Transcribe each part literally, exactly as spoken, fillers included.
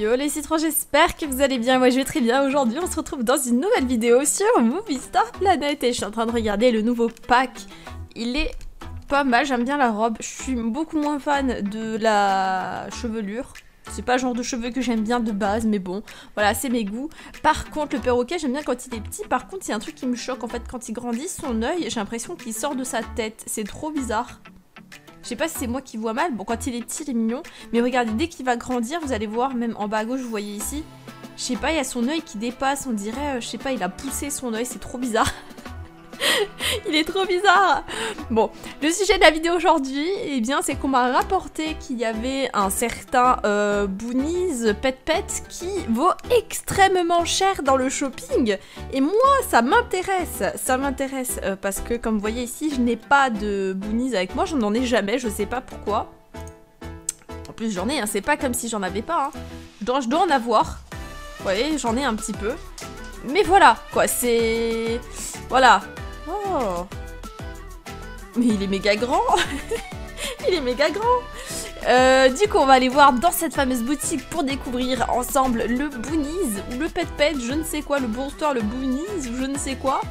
Yo les citrons, j'espère que vous allez bien, moi je vais très bien. Aujourd'hui on se retrouve dans une nouvelle vidéo sur Movie Star Planet et je suis en train de regarder le nouveau pack. Il est pas mal, j'aime bien la robe, je suis beaucoup moins fan de la chevelure. C'est pas le genre de cheveux que j'aime bien de base, mais bon, voilà, c'est mes goûts. Par contre, le perroquet, j'aime bien quand il est petit. Par contre, il y a un truc qui me choque, en fait, quand il grandit, son œil, j'ai l'impression qu'il sort de sa tête. C'est trop bizarre. Je sais pas si c'est moi qui vois mal. Bon, quand il est petit, il est mignon. Mais regardez, dès qu'il va grandir, vous allez voir, même en bas à gauche, vous voyez ici. Je sais pas, il y a son œil qui dépasse, on dirait, euh, je sais pas, il a poussé son œil, c'est trop bizarre. Il est trop bizarre. Bon, le sujet de la vidéo aujourd'hui, eh bien, c'est qu'on m'a rapporté qu'il y avait un certain euh, Boonies Pet Pet qui vaut extrêmement cher dans le shopping. Et moi, ça m'intéresse. Ça m'intéresse euh, parce que, comme vous voyez ici, je n'ai pas de Boonies avec moi. Je n'en ai jamais, je sais pas pourquoi. En plus, j'en ai, hein, c'est pas comme si j'en avais pas. Hein. Je, dois, je dois en avoir. Vous voyez, j'en ai un petit peu. Mais voilà, quoi, c'est... Voilà. Oh. Mais il est méga grand. Il est méga grand. euh, Du coup on va aller voir dans cette fameuse boutique pour découvrir ensemble le Boonies ou le Pet Pet, je ne sais quoi, le Boonster, le Boonies ou je ne sais quoi,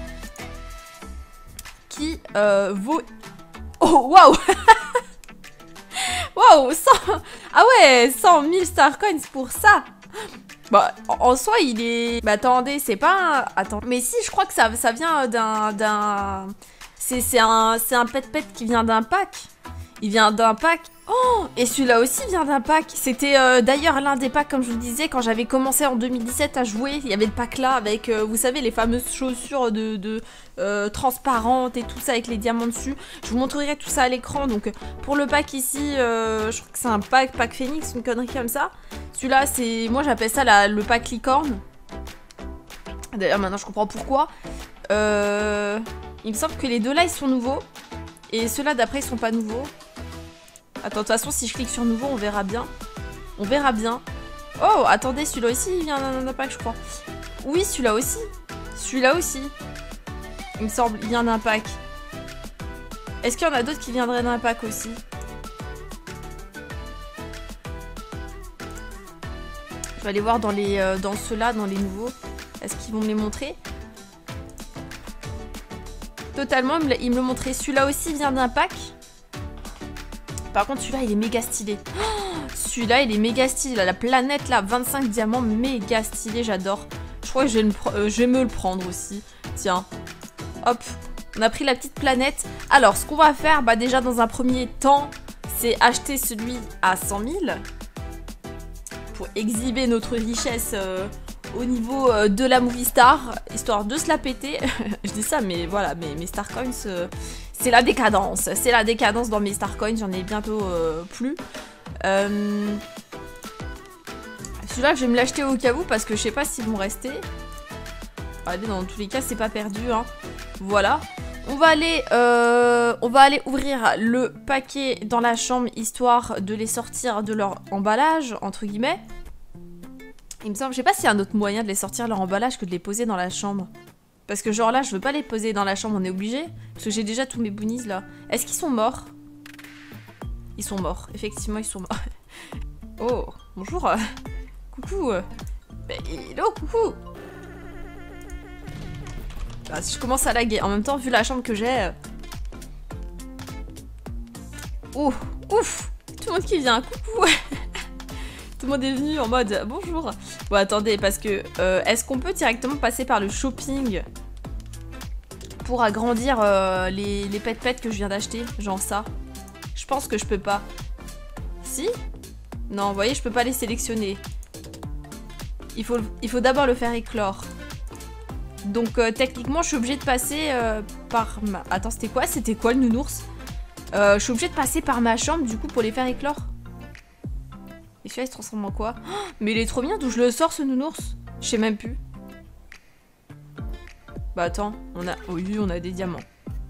qui euh, vaut... Oh waouh. Waouh, cent... Ah ouais, cent mille Star Coins pour ça. Bah, en soi, il est... Bah, attendez, c'est pas un... Attends. Mais si, je crois que ça, ça vient d'un... d'un... C'est un, un Pet Pet qui vient d'un pack. Il vient d'un pack. Oh, et celui-là aussi vient d'un pack. C'était euh, d'ailleurs l'un des packs, comme je vous le disais, quand j'avais commencé en deux mille dix-sept à jouer. Il y avait le pack là avec, euh, vous savez, les fameuses chaussures de, de euh, transparentes et tout ça avec les diamants dessus. Je vous montrerai tout ça à l'écran. Donc pour le pack ici, euh, je crois que c'est un pack, pack Phoenix, une connerie comme ça. Celui-là, c'est, moi j'appelle ça la, le pack licorne. D'ailleurs maintenant je comprends pourquoi. Euh, il me semble que les deux là ils sont nouveaux. Et ceux-là d'après ils sont pas nouveaux. Attends, de toute façon, si je clique sur nouveau, on verra bien. On verra bien. Oh, attendez, celui-là aussi, il vient d'un pack, je crois. Oui, celui-là aussi. Celui-là aussi. Il me semble, il vient d'un pack. Est-ce qu'il y en a d'autres qui viendraient d'un pack aussi? Je vais aller voir dans, les, euh, dans ceux-là, dans les nouveaux. Est-ce qu'ils vont me les montrer? Totalement, ils me le montraient. Celui-là aussi vient d'un pack. Par contre, celui-là, il est méga stylé. Oh, celui-là, il est méga stylé. Là, la planète, là, vingt-cinq diamants, méga stylé, j'adore. Je crois que je vais, me euh, je vais me le prendre aussi. Tiens. Hop. On a pris la petite planète. Alors, ce qu'on va faire, bah déjà, dans un premier temps, c'est acheter celui à cent mille. Pour exhiber notre richesse euh, au niveau euh, de la Movie Star. Histoire de se la péter. Je dis ça, mais voilà, mes, mes Star Coins... Euh, c'est la décadence, c'est la décadence dans mes Star Coins, j'en ai bientôt euh, plus. Euh... Celui-là, je vais me l'acheter au cas où parce que je sais pas s'ils vont rester. Allez, dans tous les cas, c'est pas perdu. Hein. Voilà. On va aller, euh, on va aller ouvrir le paquet dans la chambre histoire de les sortir de leur emballage, entre guillemets. Il me semble, je sais pas s'il y a un autre moyen de les sortir de leur emballage que de les poser dans la chambre. Parce que genre là, je veux pas les poser dans la chambre, on est obligé. Parce que j'ai déjà tous mes Boonies là. Est-ce qu'ils sont morts? Ils sont morts, effectivement ils sont morts. Oh, bonjour. Coucou. Mais hello, coucou. Bah, si je commence à laguer. En même temps, vu la chambre que j'ai... Oh, ouf. Tout le monde qui vient, coucou. Tout le monde est venu en mode bonjour. Bon, attendez, parce que euh, est-ce qu'on peut directement passer par le shopping pour agrandir euh, les, les pet pets que je viens d'acheter? Genre ça. Je pense que je peux pas. Si? Non, vous voyez, je peux pas les sélectionner. Il faut, il faut d'abord le faire éclore. Donc, euh, techniquement, je suis obligée de passer euh, par ma... Attends, c'était quoi? C'était quoi le nounours? euh, Je suis obligée de passer par ma chambre, du coup, pour les faire éclore. Et celui-là, il se transforme en quoi? Oh, mais il est trop bien, d'où je le sors, ce nounours? Je sais même plus. Bah attends, on a... Oh, oui, on a des diamants.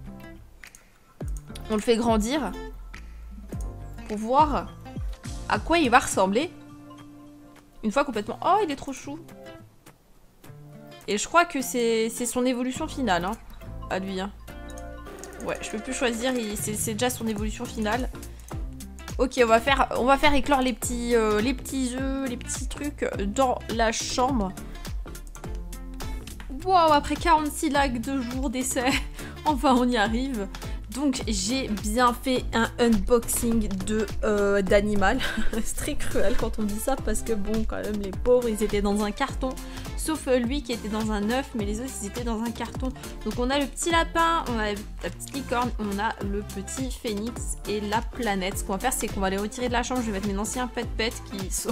On le fait grandir. Pour voir à quoi il va ressembler. Une fois complètement... Oh, il est trop chou. Et je crois que c'est son évolution finale, hein, à lui. Hein. Ouais, je peux plus choisir, c'est déjà son évolution finale. Ok, on va faire, on va faire éclore les petits, euh, les petits œufs, les petits trucs dans la chambre. Wow, après quarante-six likes, deux jours d'essai, enfin on y arrive. Donc j'ai bien fait un unboxing de euh, d'animal. C'est très cruel quand on dit ça parce que bon, quand même les pauvres ils étaient dans un carton. Sauf lui qui était dans un œuf, mais les autres ils étaient dans un carton. Donc on a le petit lapin, on a la petite licorne, on a le petit phénix et la planète. Ce qu'on va faire c'est qu'on va les retirer de la chambre. Je vais mettre mes anciens pet-pet qui sont...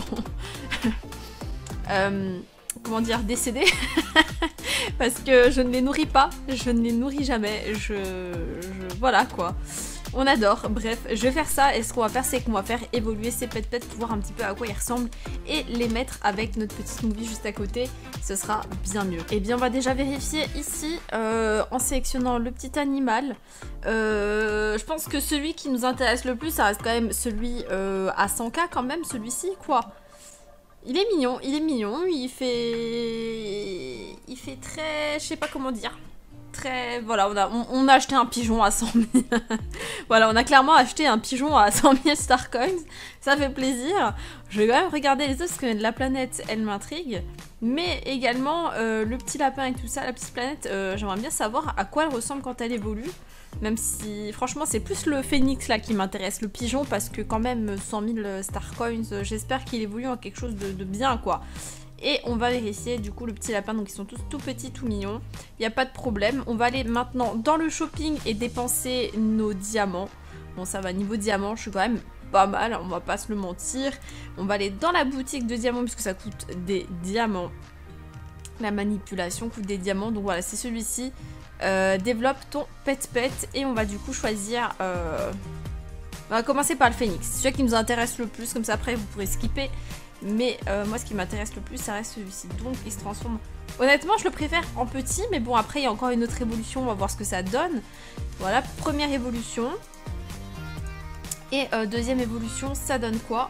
euh, comment dire, décédés. Parce que je ne les nourris pas, je ne les nourris jamais, je... je voilà quoi. On adore, bref, je vais faire ça et ce qu'on va faire c'est qu'on va faire évoluer ces pet-pets pour voir un petit peu à quoi ils ressemblent et les mettre avec notre petite movie juste à côté, ce sera bien mieux. Et bien on va déjà vérifier ici euh, en sélectionnant le petit animal. Euh, je pense que celui qui nous intéresse le plus ça reste quand même celui euh, à cent K quand même, celui-ci quoi. Il est mignon, il est mignon, il fait... Il fait très... Je sais pas comment dire. Très... Voilà, on a, on, on a acheté un pigeon à cent mille. Voilà, on a clairement acheté un pigeon à cent mille Star Coins. Ça fait plaisir. Je vais quand même regarder les autres parce que la planète, elle m'intrigue. Mais également, euh, le petit lapin et tout ça, la petite planète, euh, j'aimerais bien savoir à quoi elle ressemble quand elle évolue. Même si, franchement, c'est plus le phénix là qui m'intéresse, le pigeon, parce que quand même, cent mille Star Coins, euh, j'espère qu'il évolue en quelque chose de, de bien, quoi. Et on va vérifier, du coup, le petit lapin, donc ils sont tous tout petits, tout mignons. Il n'y a pas de problème. On va aller maintenant dans le shopping et dépenser nos diamants. Bon, ça va, niveau diamants, je suis quand même pas mal, on va pas se le mentir. On va aller dans la boutique de diamants, puisque ça coûte des diamants. La manipulation coûte des diamants, donc voilà, c'est celui-ci. Euh, développe ton pet pet et on va du coup choisir euh... on va commencer par le phénix, c'est celui qui nous intéresse le plus, comme ça après vous pourrez skipper, mais euh, moi ce qui m'intéresse le plus ça reste celui-ci, donc il se transforme. Honnêtement je le préfère en petit, mais bon après il y a encore une autre évolution, on va voir ce que ça donne. Voilà, première évolution et euh, deuxième évolution, ça donne quoi?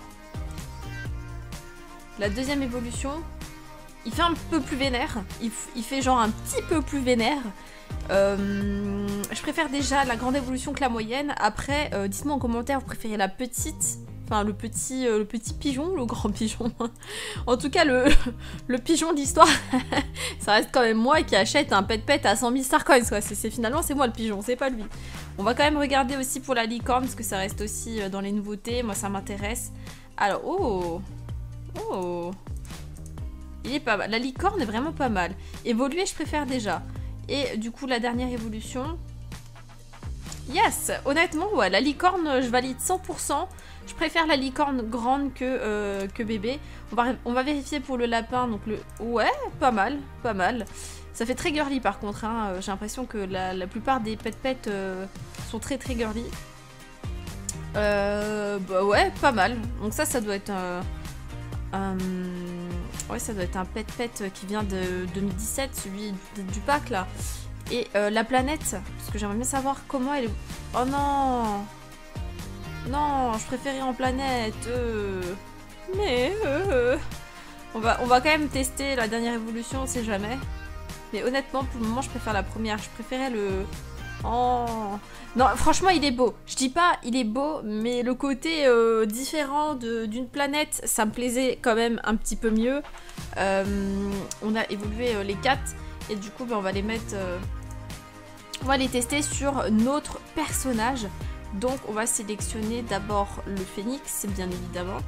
La deuxième évolution, il fait un peu plus vénère, il, il fait genre un petit peu plus vénère. Euh, je préfère déjà la grande évolution que la moyenne. Après, euh, dites-moi en commentaire, vous préférez la petite, enfin le petit, euh, le petit pigeon, le grand pigeon. En tout cas, le, le pigeon de l'histoire, ça reste quand même moi qui achète un pet-pet à cent mille Star Coins. C'est finalement c'est moi le pigeon, c'est pas lui. On va quand même regarder aussi pour la licorne parce que ça reste aussi dans les nouveautés. Moi, ça m'intéresse. Alors, oh, oh, il est pas mal. La licorne est vraiment pas mal. Évoluer, je préfère déjà. Et du coup, la dernière évolution... Yes! Honnêtement, ouais, la licorne, je valide cent pour cent. Je préfère la licorne grande que, euh, que bébé. On va, on va vérifier pour le lapin. Donc le... Ouais, pas mal, pas mal. Ça fait très girly par contre. Hein. J'ai l'impression que la, la plupart des pet-pets euh, sont très très girly. Euh, bah ouais, pas mal. Donc ça, ça doit être un... un... Ouais, ça doit être un pet-pet qui vient de deux mille dix-sept, celui du, du pack là. Et euh, la planète, parce que j'aimerais bien savoir comment elle est... Oh non! Non, je préférais en planète. Euh... Mais... Euh... On, va, on va quand même tester la dernière évolution, on sait jamais. Mais honnêtement, pour le moment, je préfère la première. Je préférais le... Oh... Non, franchement, il est beau. Je dis pas il est beau, mais le côté euh, différent d'une planète, ça me plaisait quand même un petit peu mieux. Euh, on a évolué euh, les quatre, et du coup, ben, on va les mettre... Euh... On va les tester sur notre personnage. Donc, on va sélectionner d'abord le phénix, bien évidemment.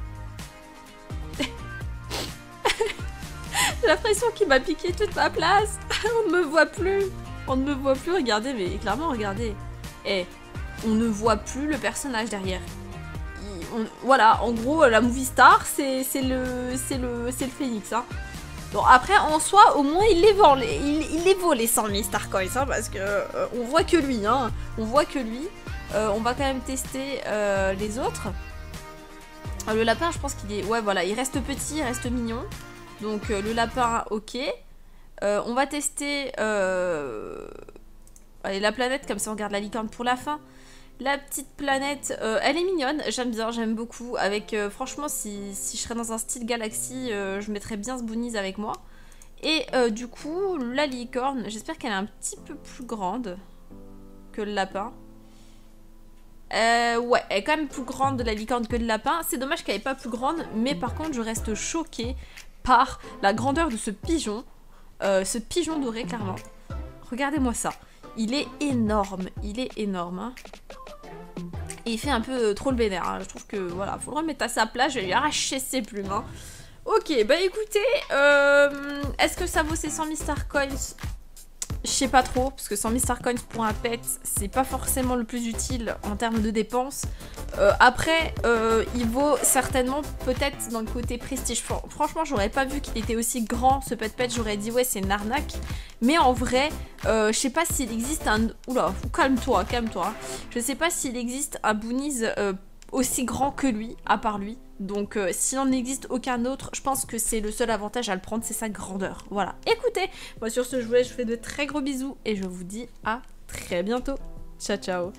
J'ai l'impression qu'il m'a piqué toute ma place. On ne me voit plus. On ne me voit plus, regardez, mais clairement, regardez. Et on ne voit plus le personnage derrière. Il, on, voilà, en gros, la movie star, c'est le, c'est le, c'est le phénix. Hein. Bon, après, en soi, au moins, il les vend, les, il, il les vaut les cent mille Star Coins, hein, parce que euh, on voit que lui, hein. On voit que lui. Euh, on va quand même tester euh, les autres. Euh, le lapin, je pense qu'il est... Ouais, voilà, il reste petit, il reste mignon. Donc, euh, le lapin, ok. Euh, on va tester... Euh... Allez, la planète, comme ça on garde la licorne pour la fin. La petite planète, euh, elle est mignonne, j'aime bien, j'aime beaucoup. Avec, euh, franchement, si, si je serais dans un style galaxie, euh, je mettrais bien ce Boonies avec moi. Et euh, du coup, la licorne, j'espère qu'elle est un petit peu plus grande que le lapin. Euh, ouais, elle est quand même plus grande de la licorne que de lapin. C'est dommage qu'elle n'est pas plus grande, mais par contre, je reste choquée par la grandeur de ce pigeon. Euh, ce pigeon doré, clairement. Regardez-moi ça. Il est énorme. Il est énorme. Hein. Et il fait un peu euh, trop le vénère. Hein. Je trouve que, voilà, faut le remettre à sa place. Je vais lui arracher ses plumes. Hein. Ok, bah écoutez, euh, est-ce que ça vaut ces cent mille Star Coins? Je sais pas trop, parce que cent mille Star Coins pour un pet, c'est pas forcément le plus utile en termes de dépenses. Euh, après, euh, il vaut certainement peut-être dans le côté prestige. Franchement, j'aurais pas vu qu'il était aussi grand ce pet pet, j'aurais dit ouais c'est une arnaque. Mais en vrai, euh, je sais pas s'il existe un... Oula, calme-toi, calme-toi. Je sais pas s'il existe un Boonies euh, aussi grand que lui, à part lui. Donc euh, s'il n'en existe aucun autre, je pense que c'est le seul avantage à le prendre, c'est sa grandeur. Voilà, écoutez, moi sur ce jouet, je vous fais de très gros bisous et je vous dis à très bientôt. Ciao, ciao.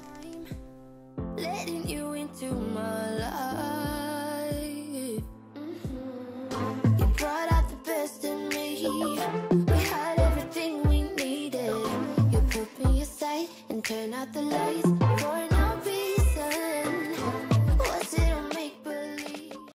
Turn out the lights.